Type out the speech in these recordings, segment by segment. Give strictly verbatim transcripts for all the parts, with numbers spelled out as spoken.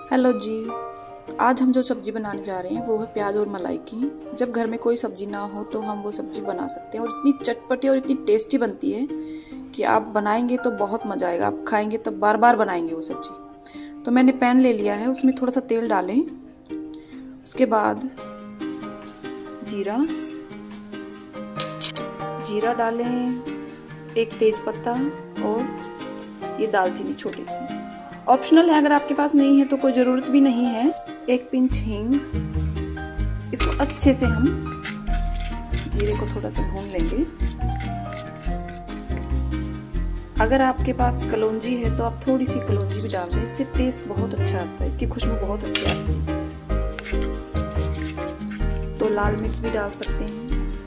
Hello जी। आज हम जो सब्ज़ी बनाने जा रहे हैं वो है प्याज और मलाई की। जब घर में कोई सब्ज़ी ना हो तो हम वो सब्ज़ी बना सकते हैं और इतनी चटपटी और इतनी टेस्टी बनती है कि आप बनाएंगे तो बहुत मज़ा आएगा। आप खाएंगे तब बार बार बनाएंगे वो सब्ज़ी। तो मैंने पैन ले लिया है, उसमें थोड़ा सा तेल डालें। उसके बाद जीरा जीरा डालें, एक तेज पत्ता और ये दालचीनी छोटी सी। ऑप्शनल है, अगर आपके पास नहीं है तो कोई ज़रूरत भी नहीं है। एक पिंच हींग। इसको अच्छे से हम जीरे को थोड़ा सा भून लेंगे। अगर आपके पास कलौंजी है तो आप थोड़ी सी कलौंजी भी डाल दें, इससे टेस्ट बहुत अच्छा आता है, इसकी खुशबू बहुत अच्छी आती है। तो लाल मिर्च भी डाल सकते हैं।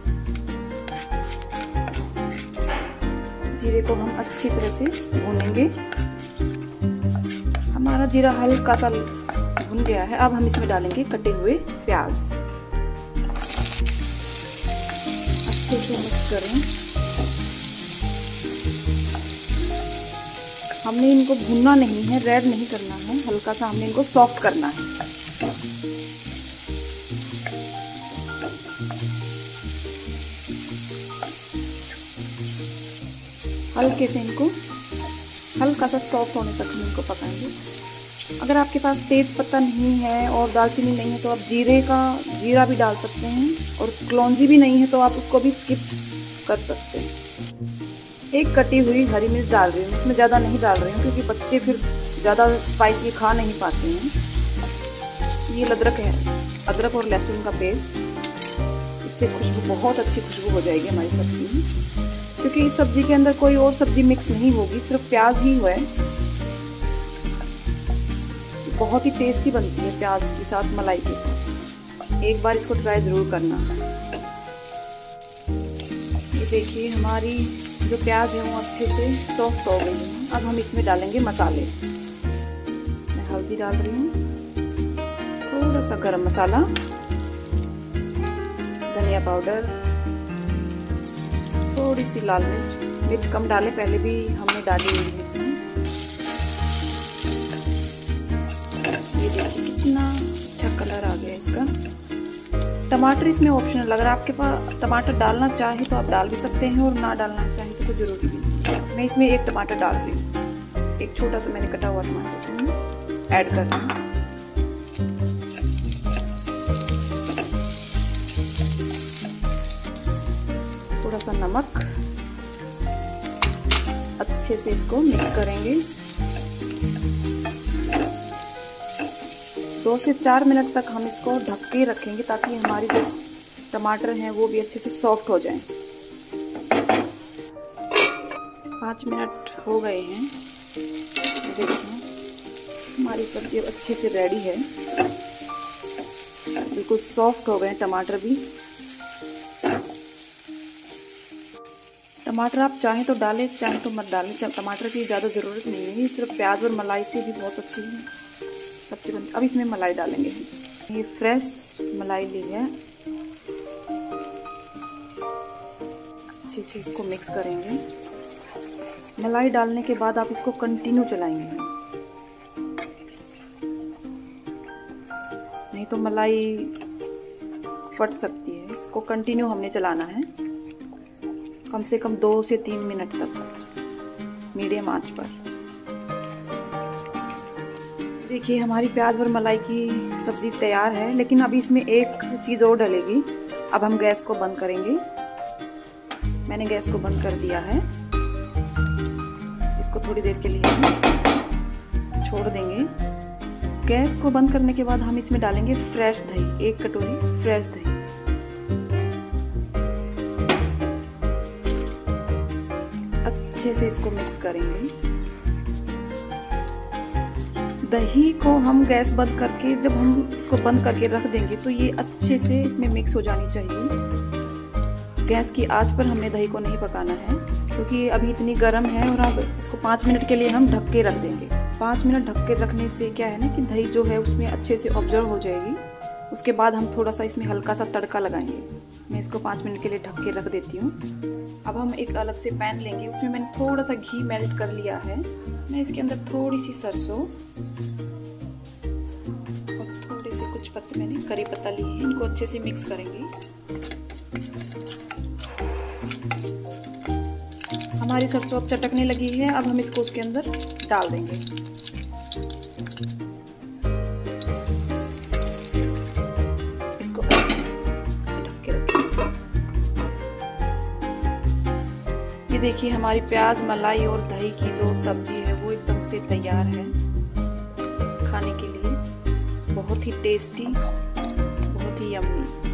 जीरे को हम अच्छी तरह से भूनेंगे। हमारा जीरा हल्का सा भुन गया है। अब हम इसमें डालेंगे कटे हुए प्याज। अच्छे से मिक्स करें। हमने इनको भुनना नहीं है, रेड नहीं करना है, हल्का सा हमने इनको सॉफ्ट करना है। हल्के से इनको हल्का सा सॉफ्ट होने तक हम इनको पकाएंगे। अगर आपके पास तेज पत्ता नहीं है और दालचीनी नहीं है तो आप जीरे का जीरा भी डाल सकते हैं, और कलौंजी भी नहीं है तो आप उसको भी स्किप कर सकते हैं। एक कटी हुई हरी मिर्च डाल रही हूँ, इसमें ज़्यादा नहीं डाल रही हूँ क्योंकि बच्चे फिर ज़्यादा स्पाइसी खा नहीं पाते हैं। ये अदरक है, अदरक और लहसुन का पेस्ट, इससे खुशबू बहुत अच्छी खुशबू हो जाएगी हमारी सब्जी में, क्योंकि इस सब्जी के अंदर कोई और सब्जी मिक्स नहीं होगी, सिर्फ प्याज ही है। बहुत ही टेस्टी बनती है प्याज के साथ, मलाई के साथ। एक बार इसको ट्राई जरूर करना। ये देखिए हमारी जो प्याज है वो अच्छे से सॉफ्ट हो गई है। अब हम इसमें डालेंगे मसाले। मैं हल्दी डाल रही हूँ, थोड़ा सा गरम मसाला, धनिया पाउडर, थोड़ी सी लाल मिर्च। मिर्च कम डालें, पहले भी हमने डाली हुई है इसमें। ये देखिए कितना अच्छा कलर आ गया इसका। टमाटर इसमें ऑप्शनल, अगर आपके पास टमाटर डालना चाहे तो आप डाल भी सकते हैं, और ना डालना चाहे तो कोई जरूरी नहीं। मैं इसमें एक टमाटर डाल रही हूँ, एक छोटा सा मैंने कटा हुआ टमाटर इसमें ऐड कर रही हूँ। थोड़ा सा नमक। अच्छे से इसको मिक्स करेंगे। दो से चार मिनट तक हम इसको ढक के रखेंगे ताकि हमारी जो टमाटर हैं वो भी अच्छे से सॉफ्ट हो जाएं। पाँच मिनट हो गए हैं। देखिए हमारी सब्जी अच्छे से रेडी है, बिल्कुल सॉफ्ट हो गए टमाटर भी। टमाटर आप चाहें तो डालें, चाहें तो मत डालें। टमाटर की ज़्यादा ज़रूरत नहीं है, सिर्फ प्याज और मलाई से भी बहुत अच्छी सब्जी बनती है। अब इसमें मलाई डालेंगे। ये फ्रेश मलाई ली है, अच्छे से इसको मिक्स करेंगे। मलाई डालने के बाद आप इसको कंटिन्यू चलाएंगे, नहीं तो मलाई फट सकती है। इसको कंटिन्यू हमने चलाना है, कम से कम दो से तीन मिनट तक मीडियम आंच पर। देखिए हमारी प्याज और मलाई की सब्जी तैयार है, लेकिन अभी इसमें एक चीज़ और डलेगी। अब हम गैस को बंद करेंगे। मैंने गैस को बंद कर दिया है। इसको थोड़ी देर के लिए हम छोड़ देंगे। गैस को बंद करने के बाद हम इसमें डालेंगे फ्रेश दही, एक कटोरी फ्रेश दही। अच्छे से इसको मिक्स करेंगे। दही को हम गैस बंद करके, जब हम इसको बंद करके रख देंगे तो ये अच्छे से इसमें मिक्स हो जानी चाहिए। गैस की आंच पर हमने दही को नहीं पकाना है क्योंकि ये अभी इतनी गर्म है, और अब इसको पाँच मिनट के लिए हम ढक के रख देंगे। पाँच मिनट ढक के रखने से क्या है ना कि दही जो है उसमें अच्छे से ऑब्जर्व हो जाएगी। उसके बाद हम थोड़ा सा इसमें हल्का सा तड़का लगाएंगे। मैं इसको पाँच मिनट के लिए ढक के रख देती हूँ। अब हम एक अलग से पैन लेंगे, उसमें मैंने थोड़ा सा घी मेल्ट कर लिया है। मैं इसके अंदर थोड़ी सी सरसों, पे मैंने करी पत्ता लिए हैं, इनको अच्छे से मिक्स करेंगे। हमारी सरसों अब चटकने लगी है, अब हम इसको उसके अंदर डाल देंगे। इसको ढक के रखेंगे। ये देखिए हमारी प्याज, मलाई और दही की जो सब्जी है वो एकदम से तैयार है खाने के लिए। बहुत ही टेस्टी, बहुत ही यम्मी।